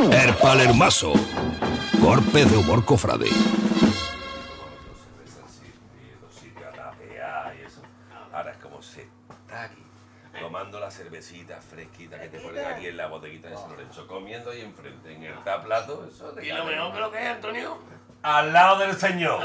El Palermaso. Golpe de humor cofrade. Ahora es como se está aquí, tomando la cervecita fresquita que te ponen aquí en la bodeguita de San Lorenzo, comiendo ahí enfrente, en el plato, eso de... ¿Y lo mejor que lo que es, Antonio? Al lado del Señor.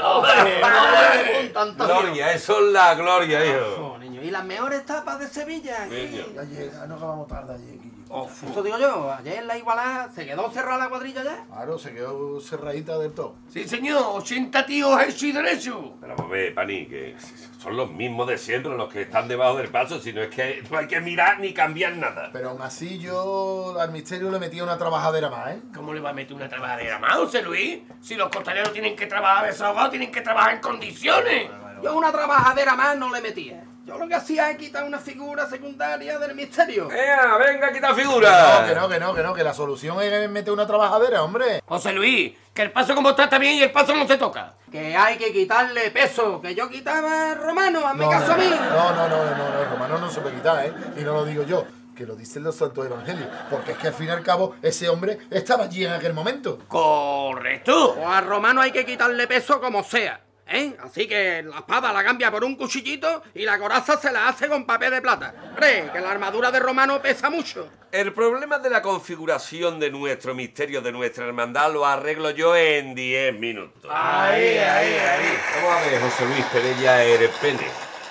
Gloria, eso es la gloria, hijo. Niño. ¿Y las mejores tapas de Sevilla? Niño. Ya llega, no acabamos tarde ayer, Guillo. Eso digo yo, ayer en la Igualada se quedó cerrada la cuadrilla ya. Claro, se quedó cerradita del todo. Sí, señor, 80 tíos hechos y derechos. Pero vamos a ver, Pani, que son los mismos de siempre los que están debajo del paso, si no es que no hay que mirar ni cambiar nada. Pero aún así yo al misterio le metía una trabajadera más, ¿eh? ¿Cómo le va a meter una trabajadera más, José Luis? Si los costaleros tienen que trabajar desahogados, tienen que trabajar en condiciones. Yo una trabajadera más no le metía. Yo lo que hacía es quitar una figura secundaria del misterio. Venga, quita figura. Que la solución es meter una trabajadera, hombre. José Luis, que el paso como está bien y el paso no se toca. Que hay que quitarle peso, que yo quitaba romano, hazme caso a mí. No, Romano no se puede quitar, ¿eh? Y no lo digo yo, que lo dicen los santos evangelios. Porque es que al fin y al cabo ese hombre estaba allí en aquel momento. Correcto. O a romano hay que quitarle peso como sea. Así que la espada la cambia por un cuchillito y la coraza se la hace con papel de plata. Hombre, que la armadura de romano pesa mucho. El problema de la configuración de nuestro misterio, de nuestra hermandad, lo arreglo yo en 10 minutos. Ahí. Vamos a ver, José Luis Perella Erpene.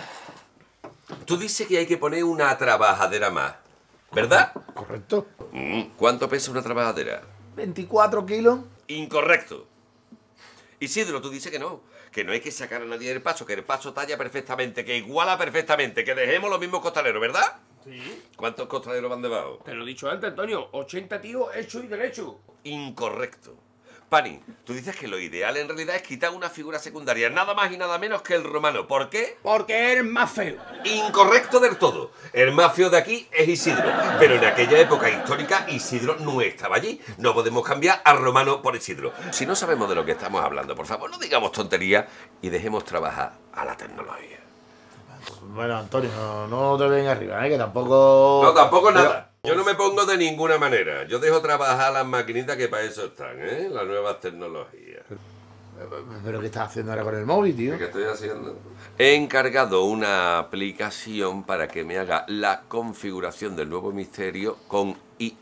Tú dices que hay que poner una trabajadera más, ¿verdad? Correcto. ¿Cuánto pesa una trabajadera? 24 kilos. Incorrecto. Isidro, tú dices que no hay que sacar a nadie del paso, que el paso talla perfectamente, que iguala perfectamente, que dejemos los mismos costaleros, ¿verdad? Sí. ¿Cuántos costaleros van debajo? Te lo he dicho antes, Antonio, 80 tíos hechos y derechos. Incorrecto. Pani, tú dices que lo ideal en realidad es quitar una figura secundaria, nada más y nada menos que el romano. ¿Por qué? Porque es más feo. Incorrecto del todo. El más feo de aquí es Isidro. Pero en aquella época histórica Isidro no estaba allí. No podemos cambiar al romano por Isidro. Si no sabemos de lo que estamos hablando, por favor, no digamos tonterías y dejemos trabajar a la tecnología. Bueno, Antonio, no te vengas arriba, ¿eh? Que tampoco... No, tampoco nada. Yo no me pongo de ninguna manera. Yo dejo trabajar las maquinitas que para eso están, ¿eh? Las nuevas tecnologías. ¿Pero qué estás haciendo ahora con el móvil, tío? ¿Qué estoy haciendo? He encargado una aplicación para que me haga la configuración del nuevo misterio con IA.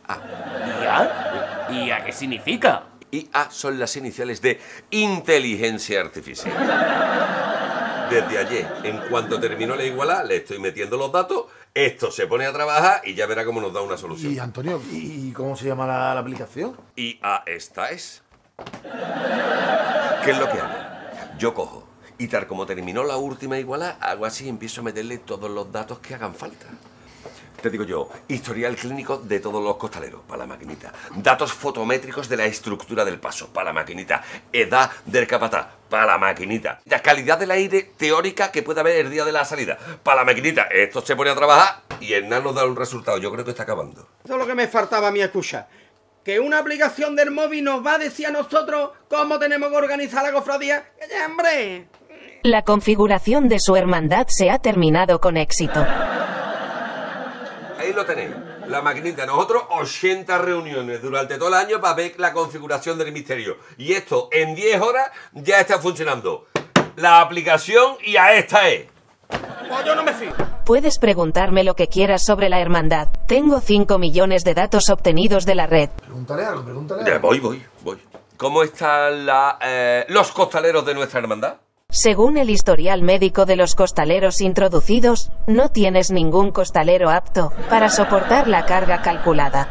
¿IA? ¿IA qué significa? IA son las iniciales de inteligencia artificial. Desde ayer, en cuanto terminó la igualdad, le estoy metiendo los datos, esto se pone a trabajar y ya verá cómo nos da una solución. Y Antonio, ¿y cómo se llama la aplicación? IA esta es. ¿Qué es lo que hago? Yo cojo y tal como terminó la última igualdad, hago así y empiezo a meterle todos los datos que hagan falta. Te digo yo, historial clínico de todos los costaleros, para la maquinita. Datos fotométricos de la estructura del paso, para la maquinita. Edad del capataz, para la maquinita. La calidad del aire teórica que puede haber el día de la salida, para la maquinita. Esto se pone a trabajar y el nano nos da un resultado. Yo creo que está acabando. Eso es lo que me faltaba a mí escuchar. Que una aplicación del móvil nos va a decir a nosotros cómo tenemos que organizar la cofradía. ¡Que ya, hombre! La configuración de su hermandad se ha terminado con éxito. Ahí lo tenéis, la maquinita. Nosotros 80 reuniones durante todo el año para ver la configuración del misterio. Y esto en 10 horas ya está funcionando. La aplicación y a esta es. Pues yo no me fío. Puedes preguntarme lo que quieras sobre la hermandad. Tengo 5 millones de datos obtenidos de la red. Pregúntale algo. Ya, voy. ¿Cómo están los costaleros de nuestra hermandad? Según el historial médico de los costaleros introducidos, no tienes ningún costalero apto para soportar la carga calculada.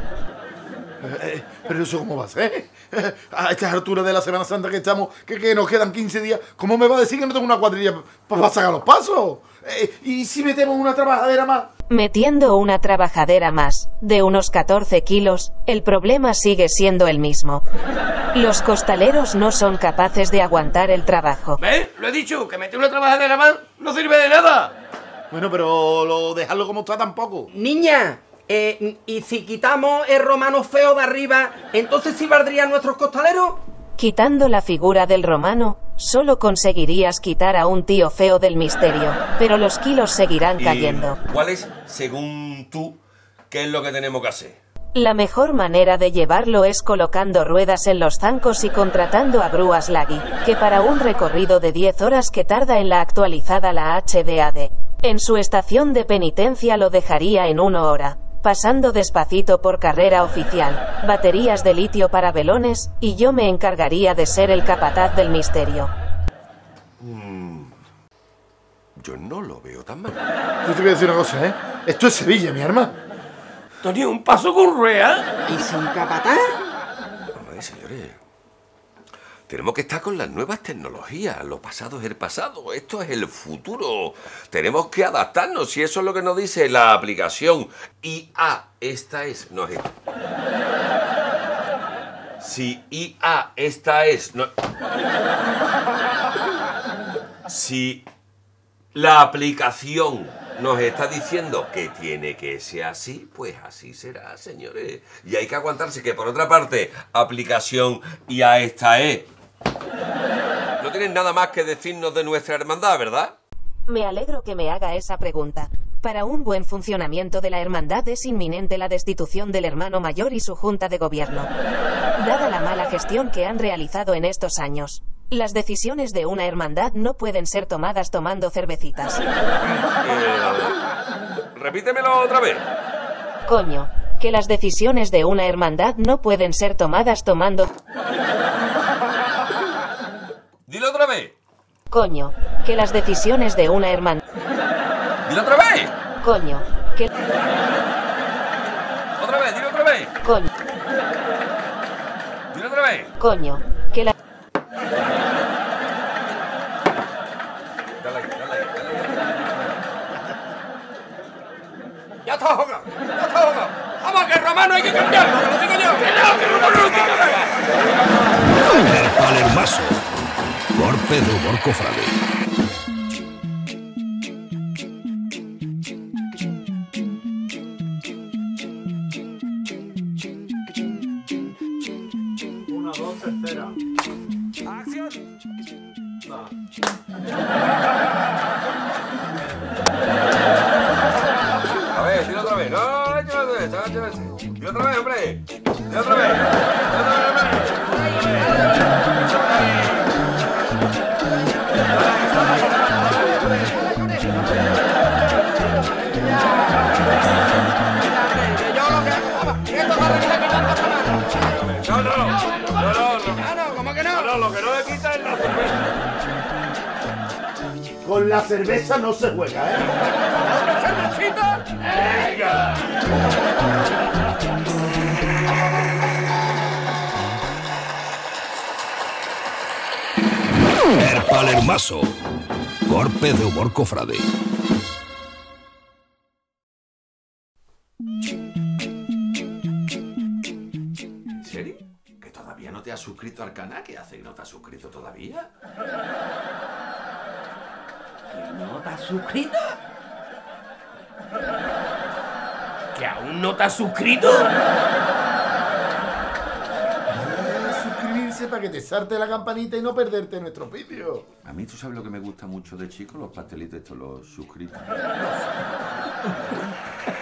Pero eso cómo va a ser. A estas alturas de la Semana Santa que estamos, que nos quedan 15 días, ¿cómo me va a decir que no tengo una cuadrilla para sacar los pasos? ¿Y si metemos una trabajadera más? Metiendo una trabajadera más, de unos 14 kilos, el problema sigue siendo el mismo. Los costaleros no son capaces de aguantar el trabajo. ¿Ves? Lo he dicho, que meter una trabajadera más no sirve de nada. Bueno, pero dejarlo como está tampoco. Niña, y si quitamos el romano feo de arriba, ¿entonces sí valdrían nuestros costaleros? Quitando la figura del romano, solo conseguirías quitar a un tío feo del misterio, pero los kilos seguirán cayendo. ¿Cuál es, según tú, qué es lo que tenemos que hacer? La mejor manera de llevarlo es colocando ruedas en los zancos y contratando a grúas Laggy, que para un recorrido de 10 horas que tarda en la actualizada la HDAD, en su estación de penitencia lo dejaría en 1 hora, pasando despacito por carrera oficial, baterías de litio para velones, y yo me encargaría de ser el capataz del misterio. Yo no lo veo tan mal. Yo te voy a decir una cosa, ¿eh? Esto es Sevilla, mi hermano. Tony, un paso con rueda. ¿Y sin capataz? Hombre, señores, tenemos que estar con las nuevas tecnologías. Lo pasado es el pasado, esto es el futuro. Tenemos que adaptarnos, si eso es lo que nos dice la aplicación IA. Esta es, no es esta. Si IA, esta es, no. Si la aplicación nos está diciendo que tiene que ser así, pues así será, señores. Y hay que aguantarse que, por otra parte, aplicación y a esta es. No tienen nada más que decirnos de nuestra hermandad, ¿verdad? Me alegro que me haga esa pregunta. Para un buen funcionamiento de la hermandad es inminente la destitución del hermano mayor y su junta de gobierno. Dada la mala gestión que han realizado en estos años, las decisiones de una hermandad no pueden ser tomadas tomando cervecitas. Repítemelo otra vez. Coño, que las decisiones de una hermandad no pueden ser tomadas tomando... Dilo otra vez. Coño, que las decisiones de una hermandad... Dilo otra vez. Coño, que... Otra vez, dilo otra vez. Coño, Dilo otra vez. coño, que la... Dale ahí, dale ahí, dale ahí. Ya está jugado. Ya está jugado. Vamos, que el romano hay que cambiarlo, que lo digo yo. Que no, que el romano no hay que cambiarlo. El Palermaso. Golpe de humor cofrade. Una, dos, tercera. A ver, dilo otra vez. No, échale otra vez. Dilo otra vez, hombre. Dilo otra vez. Dilo otra vez, hombre. No, ¿Cómo que no? no, lo que no le quita es la cerveza. Con la cerveza no se juega, ¿eh? El Palermaso. Golpe de humor cofrade. ¿En serio? ¿Que todavía no te has suscrito al canal? ¿Qué hace que no te has suscrito todavía? ¿No te has suscrito? ¿Que aún no te has suscrito? Suscribirse para que te salte la campanita y no perderte nuestros vídeos. A mí, ¿tú sabes lo que me gusta mucho de chico? Los pastelitos estos, los suscritos.